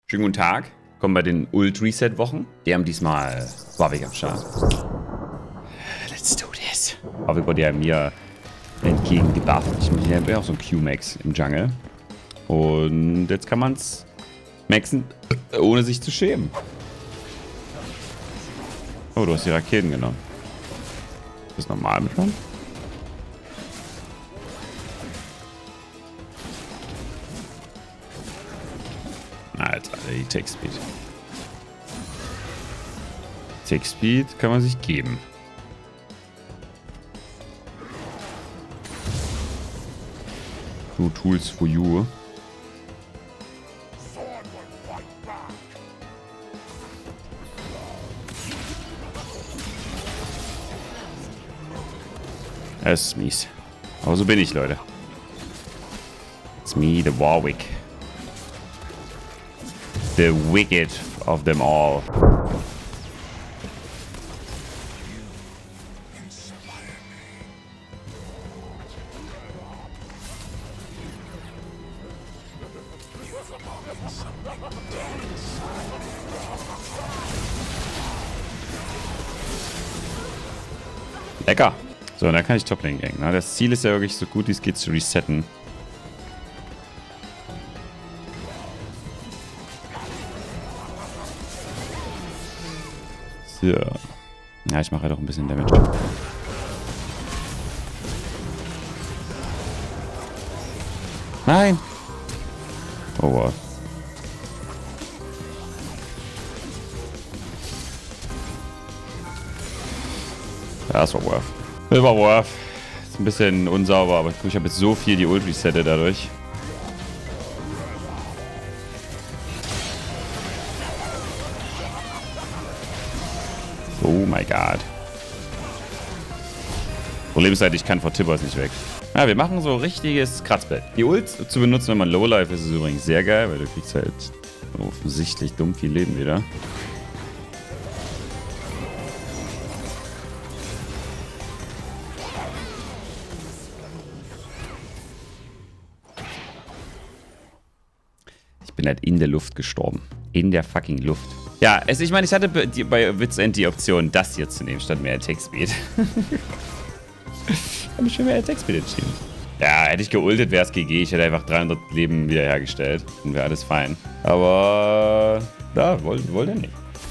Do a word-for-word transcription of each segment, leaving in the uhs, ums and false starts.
Schönen guten Tag. Kommen bei den Ult-Reset-Wochen. Die haben diesmal Warwick am Start. Let's do this. Warwick wurde ja mir entgegengebufft. Ich bin ja auch so ein Q-Max im Jungle. Und jetzt kann man es maxen, ohne sich zu schämen. Oh, du hast die Raketen genommen. Ist das normal mit man? Alter, die Take-Speed. Take-Speed kann man sich geben. Two Tools for you. Das ist mies. Aber so bin ich, Leute. It's me, the Warwick. The wicked of them all. Lecker. So, und dann kann ich Toplane gangen. Ne? Das Ziel ist ja wirklich so gut wie es geht zu resetten. So. Ja, ich mache halt auch ein bisschen Damage. Nein! Oh wow. Ja, das war worth. Das war worth. Ist ein bisschen unsauber, aber ich habe jetzt so viel die Ult resettet dadurch. Oh my god. Problem ist halt, ich kann vor Tibbers nicht weg. Ja, wir machen so richtiges Kratzbett. Die Ult zu benutzen, wenn man Lowlife ist, ist übrigens sehr geil, weil du kriegst halt offensichtlich dumm viel Leben wieder. Ich bin halt in der Luft gestorben. In der fucking Luft. Ja, also ich meine, ich hatte bei Wits End die Option, das hier zu nehmen, statt mehr Attack Speed. Ich habe mich für mehr Attack Speed entschieden. Ja, hätte ich geultet, wäre es G G. Ich hätte einfach dreihundert Leben wiederhergestellt. Dann wäre alles fein. Aber da, wollte wollt er nicht.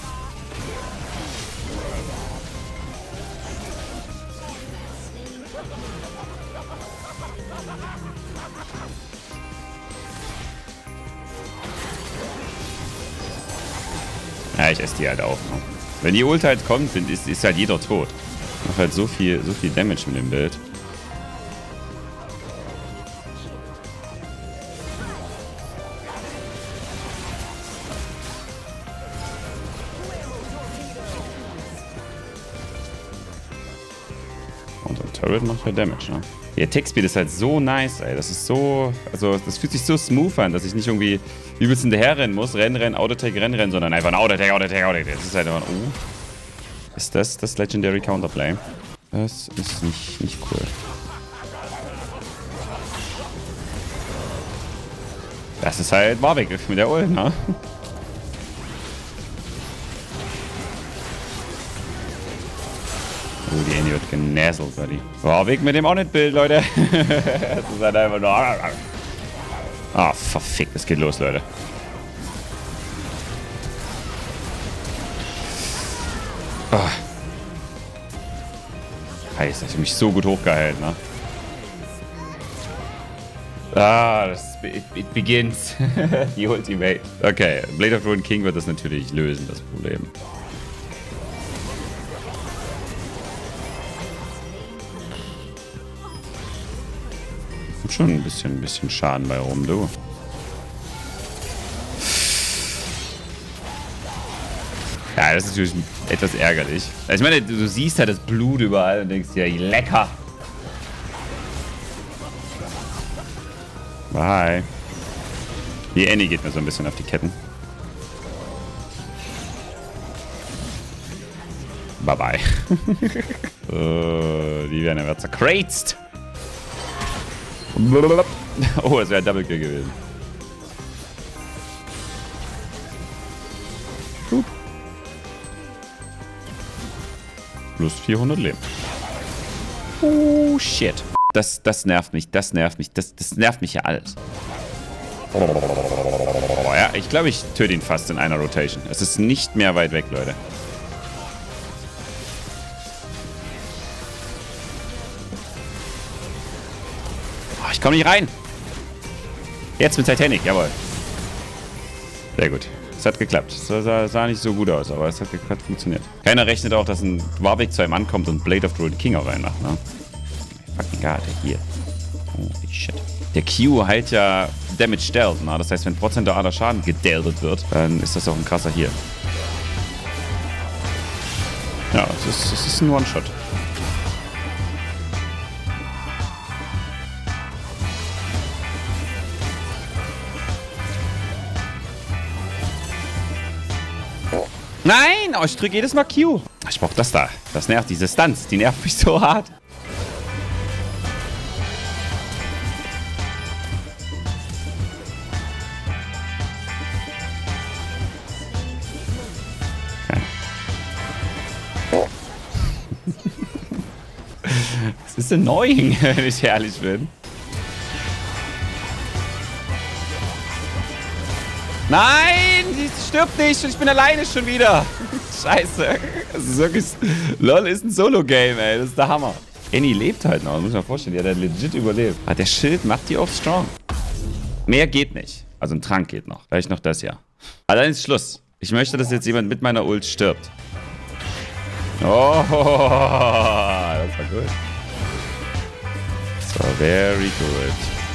Ja, ich esse die halt auch. Ne? Wenn die Ult halt kommt, ist, ist halt jeder tot. Macht halt so viel, so viel Damage mit dem Bild. Und der Turret macht halt Damage, ne? Der Attack Speed ist halt so nice, ey. Das ist so, also das fühlt sich so smooth an, dass ich nicht irgendwie übelst hinterher rennen muss, rennen, rennen, Autotag, rennen, rennen, sondern einfach ein Autotag, Autotag, Autotag. Das ist halt einfach ein, oh. Ist das das Legendary Counterplay? Das ist nicht, nicht cool. Das ist halt Warwick mit der Ult, ne? Oh, die Annie wird genäselt, Buddy. Warwick mit dem On-It-Bild, Leute. Das ist halt einfach nur... Ah, oh, verfickt, es geht los, Leute. Oh. Heiß, ich habe mich so gut hochgehalten, ne? Ah, das, it, it begins. Die Ultimate. Okay, Blade of Ruin King wird das natürlich lösen, das Problem. Schon ein bisschen, ein bisschen Schaden bei rum, du. Ja, das ist natürlich etwas ärgerlich. Also ich meine, du, du siehst halt das Blut überall und denkst dir, lecker. Bye. Die Annie geht mir so ein bisschen auf die Ketten. Bye bye. uh, die werden aber zerkratzt. Oh, das wäre ein Double Kill gewesen. plus vierhundert Leben. Oh, shit. Das, das nervt mich, das nervt mich, das, das nervt mich ja alles. Oh, ja, ich glaube, ich töte ihn fast in einer Rotation. Es ist nicht mehr weit weg, Leute. Oh, ich komme nicht rein. Jetzt mit Titanic, jawohl. Sehr gut. Es hat geklappt. Es sah, sah nicht so gut aus, aber es hat geklappt, funktioniert. Keiner rechnet auch, dass ein Warwick zu einem ankommt und Blade of the Ruined King auch reinmacht, ne? Fucking God, hier. Holy shit. Der Q heilt ja Damage dealt, ne? Das heißt, wenn prozentualer Schaden gedeltet wird, dann ist das auch ein krasser hier. Ja, es ist, es ist ein One-Shot. Nein! Oh, ich drücke jedes Mal Q. Ich brauche das da. Das nervt, diese Stunts. Die nervt mich so hart. Okay. Das ist annoying, wenn ich ehrlich bin. Nein, die stirbt nicht und ich bin alleine schon wieder. Scheiße. Das ist wirklich... LOL ist ein Solo-Game, ey. Das ist der Hammer. Annie lebt halt noch, muss man vorstellen. Die hat halt legit überlebt. Ah, der Schild macht die auf strong. Mehr geht nicht. Also ein Trank geht noch. Vielleicht noch das hier. Aber dann ist Schluss. Ich möchte, dass jetzt jemand mit meiner Ult stirbt. Oh, das war gut. Das war very good.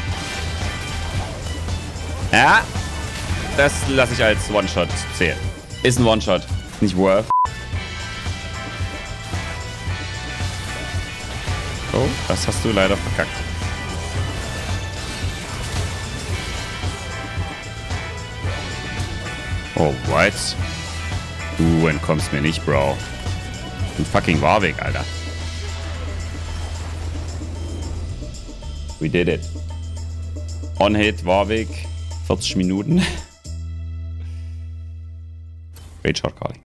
Ja. Das lasse ich als One-Shot zählen. Ist ein One-Shot. Nicht worth. Oh, das hast du leider verkackt. Oh, what? Du entkommst mir nicht, Bro. Du fucking Warwick, Alter. We did it. On-Hit, Warwick. vierzig Minuten. Great shot calling.